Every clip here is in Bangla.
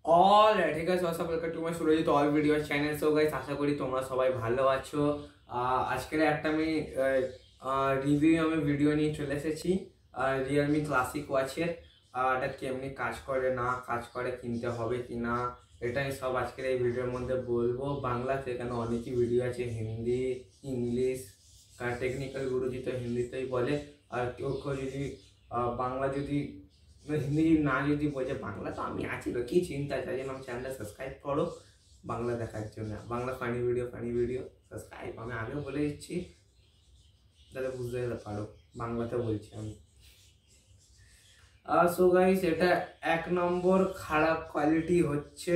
অলরাইট, ঠিক আছে, welcome to my Surajit all video channel. So guys, আশা করি তোমরা সবাই ভালো আছো। আজকের একটা আমি রিভিউ ভিডিও নিয়ে চলে এসেছি রিয়েলমি ক্লাসিক ওয়াচের। এটা কেমনি কাজ করে না কাজ করে, কিনতে হবে কি না, এটাই সব আজকের এই ভিডিওর মধ্যে বলবো। বাংলাতে এখানে অনেকই ভিডিও আছে, হিন্দি, ইংলিশ। টেকনিক্যাল গুরুজি তো হিন্দিতেই বলে, আর কেউ কেউ যদি বাংলা যদি হিন্দি না যদি বোঝে, বাংলা তো আমি আছি তো, কি চিন্তা, তাই জন্য আমার চ্যানেলটা সাবস্ক্রাইব করো বাংলা দেখার জন্য। বাংলা ফানি ভিডিও সাবস্ক্রাইব আমি আগেও বলে দিচ্ছি, যাতে বুঝতে পারো বাংলাতে বলছি আমি। সো গাইস, এটা এক নম্বর খারাপ কোয়ালিটি হচ্ছে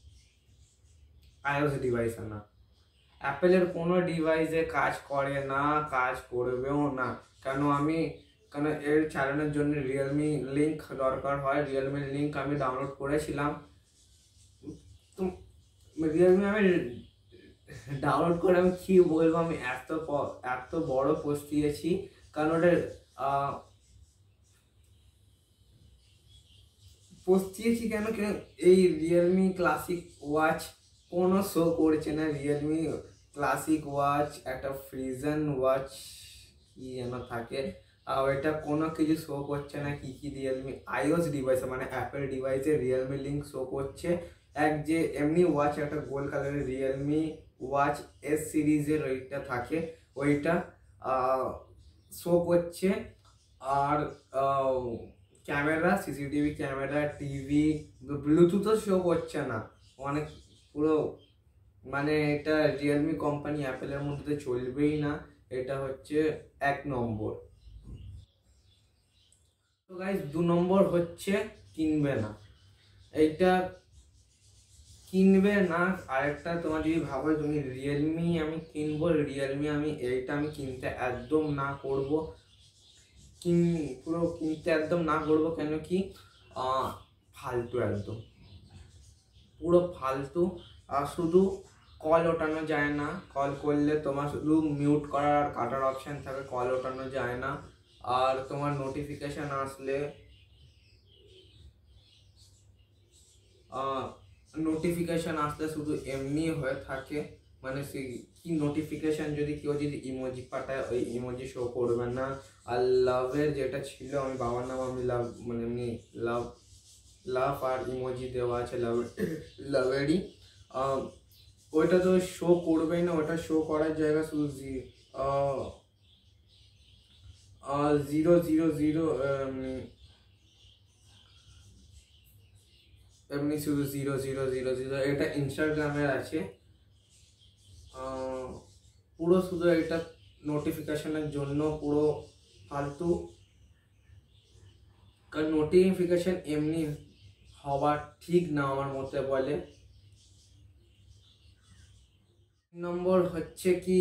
আইওএস ডিভাইস না, অ্যাপেলের কোনো ডিভাইসে কাজ করে না, কাজ করবেও না। কেন এর চালানোর জন্য রিয়েলমি লিঙ্ক দরকার হয়। রিয়েলমি লিঙ্ক আমি ডাউনলোড করেছিলাম, তো রিয়েলমি আমি ডাউনলোড করে আমি কি বলবো, আমি এত বড় পোস্ট দিয়েছি। কারণ ওটা পোস্ট দিয়েছি কেন কেন এই রিয়েলমি ক্লাসিক ওয়াচ কোনো শো করছে না। রিয়েলমি ক্লাসিক ওয়াচ একটা ফ্রিজন ওয়াচ কি যেন থাকে, ওইটা কোনো কিছু শো করছে না। কি রিয়েলমি আইওএস ডিভাইসে মানে অ্যাপেল ডিভাইসে রিয়েলমি লিঙ্ক শো করছে। এক যে এমনি ওয়াচ একটা গোল্ড কালারের রিয়েলমি ওয়াচ এস সিরিজের ওইটা থাকে, ওইটা শো করছে। আর ক্যামেরা, সিসিটিভি ক্যামেরা, টিভি, ব্লুটুথও শো করছে না। অনেক পুরো মানে এটা রিয়েলমি কোম্পানি অ্যাপেলের মধ্যে চলবেই না। এটা হচ্ছে এক নম্বর। তো গাইস, 2 নম্বর হচ্ছে কিনবে না, এইটা কিনবে না। আরেকটা, তোমার যদি ভাবো তুমি রিয়েলমি আমি কিনবো, রিয়েলমি এইটা আমি কিনতে একদম না করবো, পুরো কিনতে একদম না করবো। কেন কি ফালতু, একদম পুরো ফালতু। আর শুধু কল ওঠানো যায় না, কল করলে তোমার শুধু মিউট করার আর কাটার অপশান থাকে, কল ওঠানো যায় না। আর তোমার নোটিফিকেশান আসলে শুধু এমনি হয়ে থাকে, মানে সেই কি নোটিফিকেশান যদি কেউ যদি ইমোজি পাঠায়, ওই ইমোজি শো করবে না। আর লাভের যেটা ছিল, আমি বাবার নাম আমি লাভ মানে এমনি লাভ লাভ আর ইমোজি দেওয়া আছে লাভেরই, ওইটা তো শো করবেই না। ওটা শো করার জায়গা শুধু জিরো জিরো জিরো, এমনি শুধু 0 0 0 0। এটা ইনস্টাগ্রামের আছে, পুরো শুধু এটা নোটিফিকেশনের জন্য, পুরো ফালতু। কারণ নোটিফিকেশন এমনি হওয়া ঠিক না আমার মতে বলে। নম্বর হচ্ছে কি,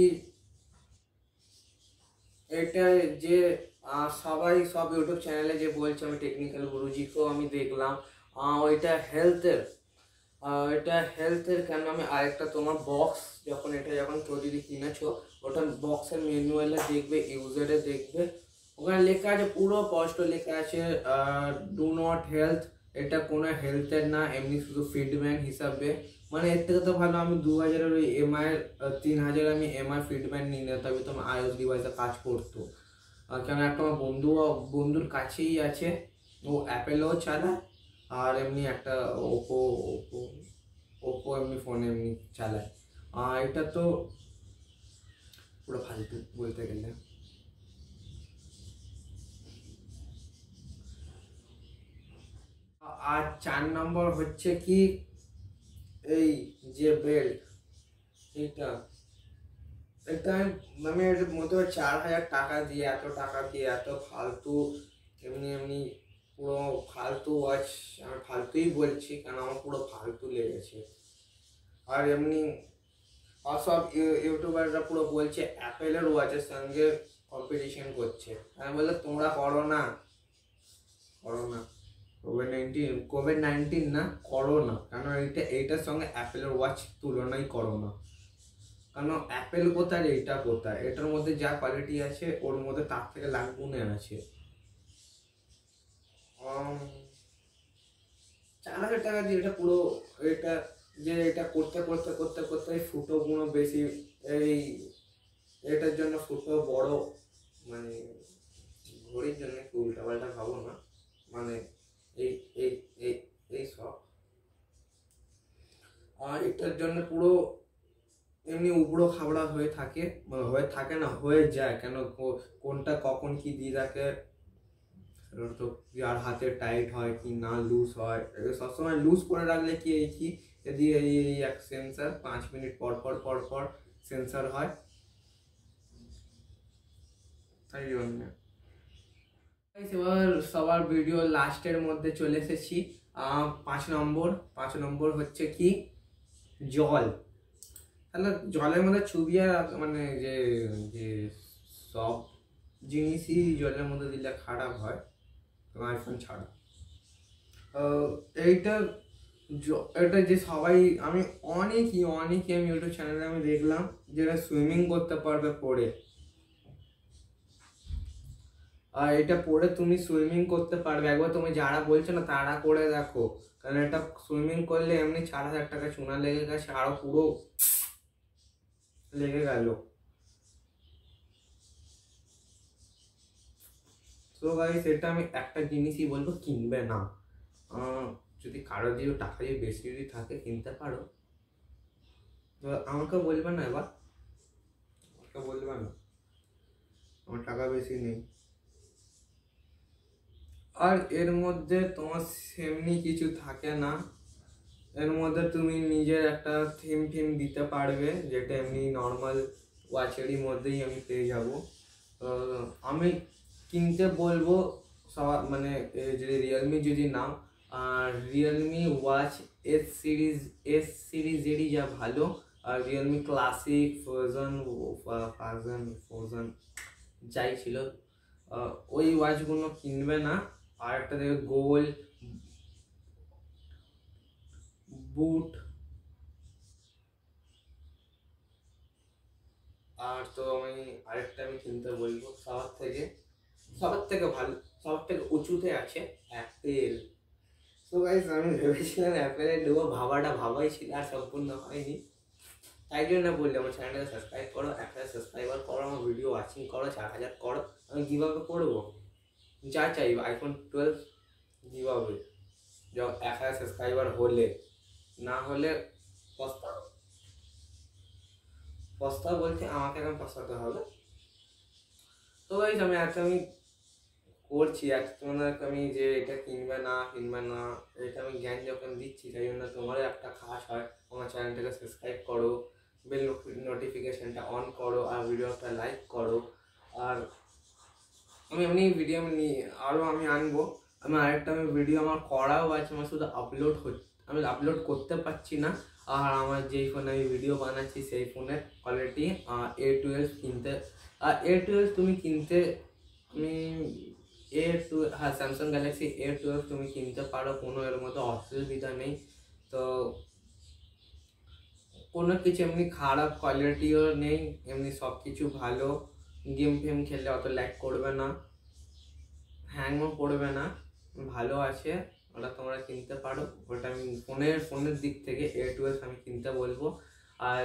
এটা যে সবাই সব ইউটিউব চ্যানেলে যে বলছে, আমি টেকনিক্যাল গুরুজিকেও আমি দেখলাম, ওইটা হেলথের, কেন আমি আরেকটা তোমার বক্স, যখন কেউ যদি কিনেছো, ওটা বক্সের ম্যানুয়ালে দেখবে, ইউজারে দেখবে, ওখানে লেখা আছে, পুরো স্পষ্ট লেখা আছে ডু নট হেলথ। এটা কোনো হেলথের না, এমনি শুধু ফিডব্যান্ড হিসাবে। মানে এর থেকে তো ভালো আমি 2000-এর ওই এমআই 3000 আমি এমআই ফিডব্যান্ড নিয়ে নিতাম, তবে তোমার আইওএস ডিভাইসে কাজ করতো। কেন একটা আমার বন্ধুর কাছেই আছে, ও অ্যাপেলও চালায়, আর এমনি একটা ওপো ওপো ওপো এমনি ফোন এমনি চালায়। এটা তো পুরো ফালতু বলতে গেলে। আর 4 নম্বর হচ্ছে কি, এই যে বেল্ট, এটা এটা আমি এর মধ্যে 4000 টাকা দিয়ে, এত ফালতু, এমনি পুরো ফালতু ওয়াচ। আমি ফালতুই বলছি, কারণ আমার পুরো ফালতু লেগেছে। আর এমনি সব ইউটিউবাররা পুরো বলছে অ্যাপেলের ওয়াচের সঙ্গে কম্পিটিশন করছে। আমি বললাম তোমরা করো না, কোভিড-19 না, করো না। কেন এইটার সঙ্গে অ্যাপেলের ওয়াচ তুলনাই করো না। কারণ অ্যাপেল কোথায়, এইটা কোথায়, এটার মধ্যে যা কোয়ালিটি আছে ওর মধ্যে তার থেকে লাখ গুণে আছে। 4,000 টাকা দিয়ে এটা পুরো, এটা যে এটা করতে করতে করতে করতে এই ফুটোগুলো বেশি, এই এটার জন্য ফুটো বড়, মানে ঘড়ির জন্য একটু উল্টাপাল্টা ভাবো না, মানে এই এই এই এই সব, আর এটার জন্য পুরো এমনি উবড়ো খাবড়া হয়ে থাকে, মানে হয়ে থাকে না, হয়ে যায়, কেন কোনটা কখন কি দিয়ে রাখে তো, আর হাতে টাইট হয় কি না লুজ হয়, সবসময় লুজ করে রাখলে কি এই কি যদি এই এক সেন্সার 5 মিনিট পর পর পর পর সেন্সার হয়, তাই জন্য। এবার সবার ভিডিও লাস্টের মধ্যে চলে এসেছি। 5 নম্বর হচ্ছে কি জল। তাহলে জলের মধ্যে ছবি আর মানে যে যে সব জিনিসই জলের মধ্যে দিলে খারাপ হয়, আইফোন ছাড়া। এইটা এটা যে সবাই, আমি অনেকই আমি ইউটিউব চ্যানেলে আমি দেখলাম যেটা সুইমিং করতে পারবে পরে, আর এটা পরে তুমি সুইমিং করতে পারবে। একবার তুমি যারা বলছো না তারা করে দেখো, কারণ এটা সুইমিং করলে এমনি 4,000 টাকা চুনা লেগে গেছে, আরো পুরো লেগে গেল। তো গাইস এটা আমি একটা জিনিসই বলবো, কিনবে না। যদি কারো দিয়ে টাকা দিয়ে বেশি যদি থাকে কিনতে পারো, তো আমাকে বলবে না, এবার আমাকে বলবে না, আমার টাকা বেশি নেই। আর এর মধ্যে তোমার সেমনি কিছু থাকে না, এর মধ্যে তুমি নিজের একটা থিম দিতে পারবে, যেটা এমনি নর্মাল ওয়াচেরই মধ্যেই আমি পেয়ে যাব। আমি কিনতে বলবো সবার, মানে যে রিয়েলমি যদি নাও, আর রিয়েলমি ওয়াচ এস সিরিজেরই যা ভালো, আর রিয়েলমি ক্লাসিক ফোরজন যাই ছিল, ওই ওয়াচগুলো কিনবে না। আর একটা দেখবে গোল বুট, আর তো আমি আরেকটা আমি কিনতে বলবো, সবার থেকে ভালো, সবার থেকে উঁচুতে আছে অ্যাপেল। তো গাইস আমি ভেবেছিলাম অ্যাপেলে নেবো, ভাবাই ছিল, আর সম্পূর্ণ হয়নি। তাই জন্য বললি আমার চ্যানেলটাকে সাবস্ক্রাইব করো, 1,000 সাবস্ক্রাইবার করো, আমার ভিডিও ওয়াচিং করো, 4,000 করো। আমি কীভাবে করবো, যা চাইবো আইফোন 12 কীভাবে, যখন 1,000 সাবস্ক্রাইবার হলে, না হলে পস্তাও বলতে আমাকে এখন পস্তাতে হবে। তো গাইস আমি করছি তোমাদেরকে, আমি যে এটা কিনবে না এটা আমি জ্ঞান যখন দিচ্ছি, তাই জন্য তোমারও একটা খাস হয়, আমার চ্যানেলটাকে সাবস্ক্রাইব করো, বেল নোটিফিকেশনটা অন করো, আর ভিডিওটা লাইক করো। আর আমি এমনি ভিডিও আরও আমি আনবো, আরেকটা ভিডিও আমার করাও আছে, আমার শুধু আমি আপলোড করতে পারছি না। আর আমার যেই ফোনে আমি ভিডিও বানাচ্ছি সেই ফোনের কোয়ালিটি A12 কিনতে, A12 তুমি কিনতে, আমি হ্যাঁ স্যামসাং গ্যালাক্সি A12 তুমি কিনতে পারো, কোনো এর মধ্যে অসুবিধা নেই। তো কোনো কিছু এমনি খারাপ কোয়ালিটিও নেই, এমনি সব কিছু ভালো, গেম খেললে অত ল্যাগ করবে না, হ্যাংও করবে না, ভালো আছে, ওটা তোমরা কিনতে পারো। ওটা আমি ফোনের দিক থেকে A12 আমি কিনতে বলবো। আর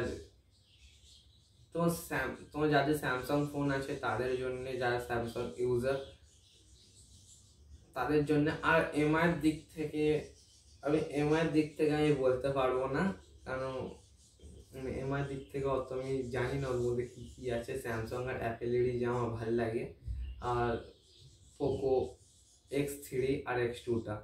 তোমার যাদের স্যামসাং ফোন আছে তাদের জন্য, যারা স্যামসাং ইউজার তাদের জন্য। আর এমআইয়ের দিক থেকে আমি বলতে পারবো না, কারণ এমআইয়ের দিক থেকে অত আমি জানি না ওর মধ্যে কী কী আছে। স্যামসাং আর অ্যাপেলেরই যে আমার ভালো লাগে, আর পোকো X3 আর X2টা।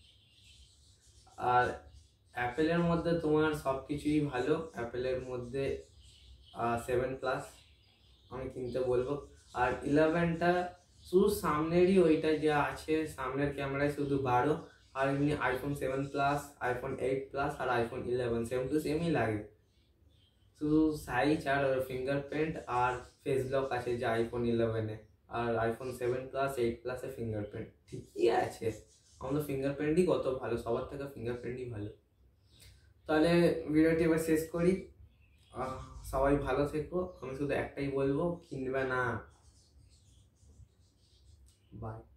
আর অ্যাপেলের মধ্যে তোমার সব কিছুই ভালো, অ্যাপেলের মধ্যে 7+ আমি কিনতে বলবো। আর 11টা শুধু সামনেরই ওইটা যা আছে, সামনের ক্যামেরায় শুধু 12, আর এমনি আইফোন 7+, আইফোন 8+ আর আইফোন 11 সেম টু সেমই লাগে, শুধু সাইজ আর ফিঙ্গারপ্রিন্ট আর ফেস লক আছে যে আইফোন 11-এ, আর আইফোন 7+, 8+-এ ফিঙ্গারপ্রিন্ট ঠিকই আছে। আমাদের ফিঙ্গারপ্রিন্টই কত ভালো, সবার থেকে ফিঙ্গারপ্রিন্টই ভালো। তাহলে ভিডিওটি এবার শেষ করি, সবাই ভালো থেকো। আমি শুধু একটাই বলবো, কিনবে না। বাই।